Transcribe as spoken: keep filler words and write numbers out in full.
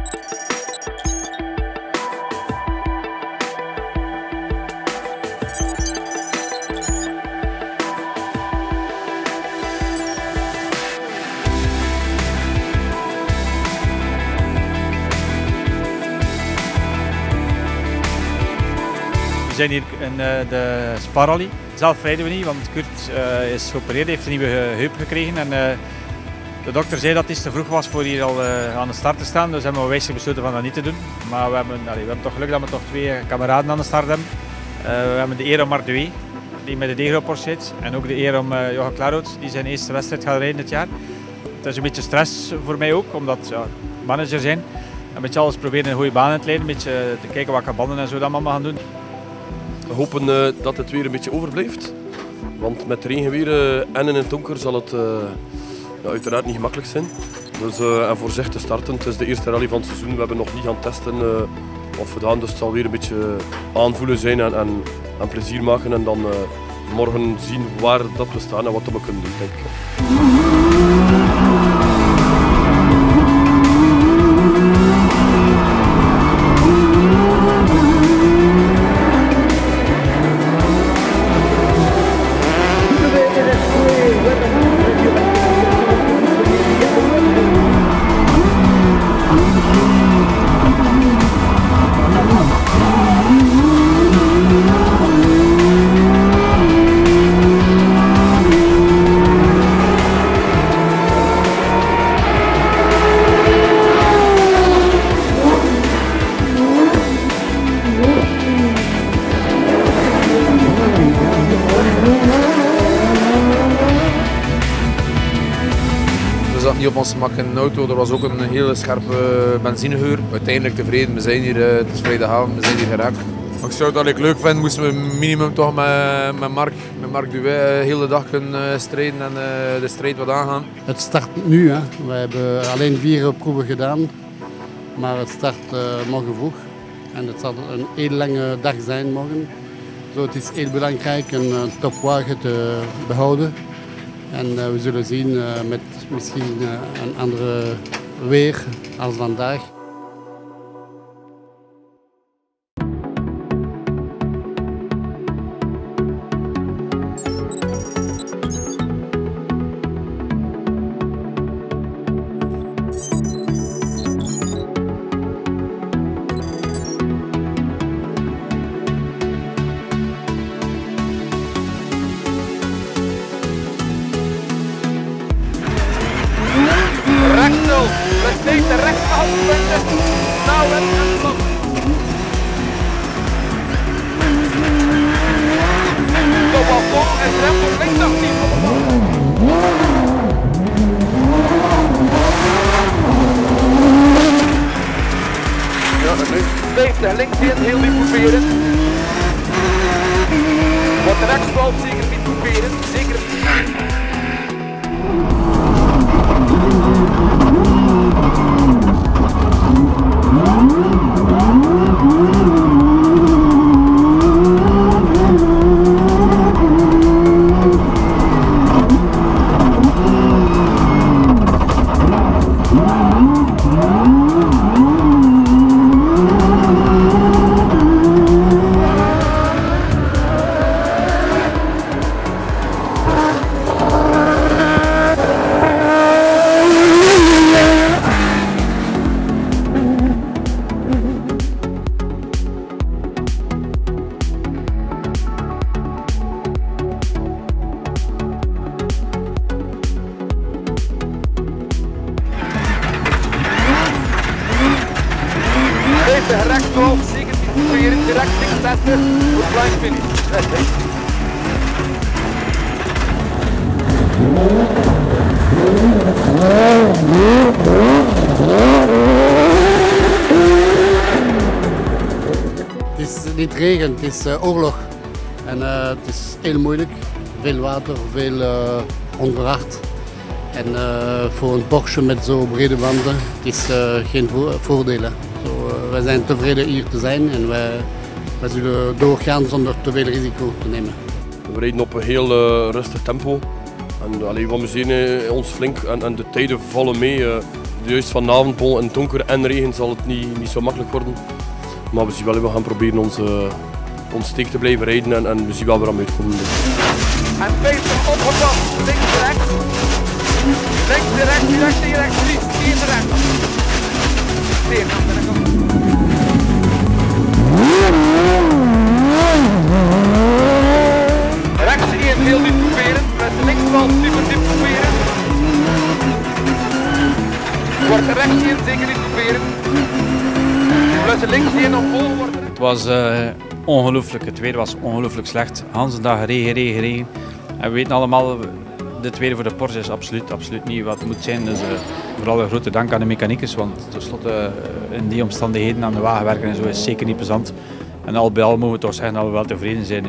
We zijn hier in uh, de Spa-rally. Zelf rijden we niet, want Kurt uh, is geopereerd, heeft een nieuwe heup gekregen. En, uh, de dokter zei dat het te vroeg was voor hier al uh, aan de start te staan, dus hebben we wijselijk besloten van dat niet te doen. Maar we hebben, allee, we hebben toch geluk dat we toch twee kameraden aan de start hebben. Uh, we hebben de eer om Marc Doué, die met de D-groep Porsche zit, en ook de eer om uh, Jochen Klarout, die zijn eerste wedstrijd gaat rijden dit jaar. Het is een beetje stress voor mij ook, omdat ja, manager zijn. Een beetje alles proberen een goede baan in te leiden, een beetje te kijken welke banden en zo dat we allemaal gaan doen. We hopen uh, dat het weer een beetje overblijft, want met regenweer uh, en in het donker zal het uh, ja, uiteraard niet gemakkelijk zijn. Dus, uh, en voorzichtig te starten, het is de eerste rally van het seizoen, we hebben nog niet gaan testen uh, of gedaan, dus het zal weer een beetje aanvoelen zijn en, en, en plezier maken en dan uh, morgen zien waar dat we staan en wat we kunnen doen, denk ik. We zaten niet op ons gemak in een auto, er was ook een hele scherpe benzinegeur. Uiteindelijk tevreden, we zijn hier, het is vrijdagavond, we zijn hier geraakt. Ik zou dat ik leuk vind, moesten we minimum toch met, met Marc, met Marc Doué de hele dag kunnen strijden en de strijd wat aangaan. Het start nu, hè. We hebben alleen vier proeven gedaan, maar het start uh, morgen vroeg. En het zal een heel lange dag zijn morgen. Zo, het is heel belangrijk een uh, topwagen te behouden. En uh, we zullen zien uh, met misschien uh, een andere weer als vandaag. Rechts nul, steeds de rechterhand punten, nou en en vlot. Kopbal vol en rem voor links achttien. Ja, dat nu. vijftig, links in, heel niet proberen. Wat rechts valt, zeker niet proberen, zeker niet. Rechts twaalf, zeker niet proberen, direct links zetten, voor klein finish. Het is niet regen, het is uh, oorlog. En uh, het is heel moeilijk. Veel water, veel uh, onverwacht. En uh, voor een Porsche met zo brede banden, het is uh, geen vo voordelen. So, uh, wij zijn tevreden hier te zijn en wij, wij zullen doorgaan zonder te veel risico te nemen. We rijden op een heel uh, rustig tempo. En allee, we amuseren ons flink en, en de tijden vallen mee. Uh, Juist vanavond, Paul, in donker en regen zal het niet, niet zo makkelijk worden. Maar we zien wel, we gaan proberen onze, ons steek te blijven rijden en, en we zien wel waar we uitkomen. En vijftig opgepast, links, rechts. Links, rechts, rechts, rechts, drie, vier, rechts. Zeer, kom, kom. Rechts één, heel diep proberen. Met links wel super diep proberen. Wordt rechts één, zeker niet proberen. Plus links één op vol wordt er. Het was uh, ongelooflijk, het weer was ongelooflijk slecht. Hanse dag regen, regen, regen. En we weten allemaal, dit weer voor de Porsche is absoluut, absoluut niet wat het moet zijn. Dus uh, vooral een grote dank aan de mechaniekers, want tenslotte uh, in die omstandigheden aan de wagen werken en zo is zeker niet plezant. En al bij al mogen we toch zeggen dat we wel tevreden zijn.